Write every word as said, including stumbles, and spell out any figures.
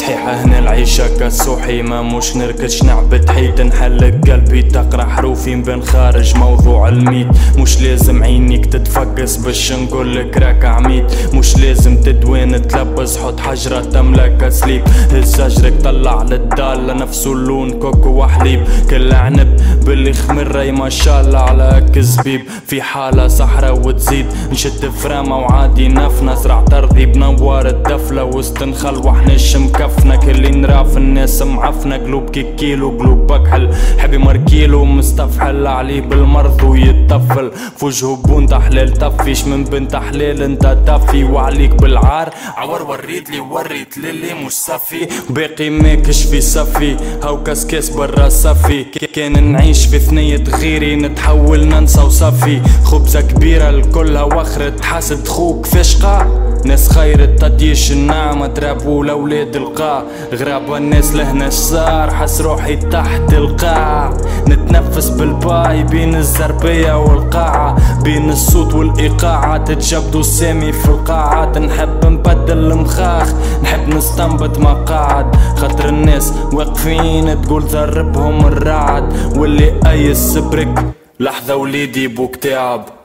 صحيح هنا العيشة كالسوحي ما مش نركش نعبد حيد نحلق قلبي تقرا حروفي بين خارج موضوع الميت. مش لازم عينيك تتفقس باش نقولك راك عميد، مش لازم تدوين تلبس حط حجرة تملك سليب. هز اجرك طلع للدالة نفسه اللون كوكو وحليب، كل عنب باللي خمري ما شاء الله على كزبيب. في حالة صحرا وتزيد نشد فرامة وعادي نفنا، زرع ترضي بنوار الدفلة وسط نخل وحنش مكفنا. كل نرى في الناس معفنة قلوب كي كيلو قلوب بكحل، حبي مركيلو مستفحل عليه بالمرض ويتطفل. في وجهه بون تحليل طفيش من بنت حليل انت تفي، وعليك بالعار عور وريت لي وريت للي مش صفي. باقي ماكش في صفي هاو كاسكاس برا صفي، كان نعيش في ثنية غيري نتحول ننسى وصفي. خبزة كبيرة الكلها وخرت حاسد خوك فشقة، ناس خير التديش النعمة ترابوا لولاد القاع. غرابة الناس لهنا صار حس روحي تحت القاع، نتنفس بالباي بين الزربية والقاعة، بين الصوت والإيقاعة تتجبدوا سامي في القاعات. نحب نبدل المخاخ نحب نستنبط مقاعد، خاطر الناس واقفين تقول ضربهم الرعد. واللي أيس برك لحظة وليدي بوك تعب.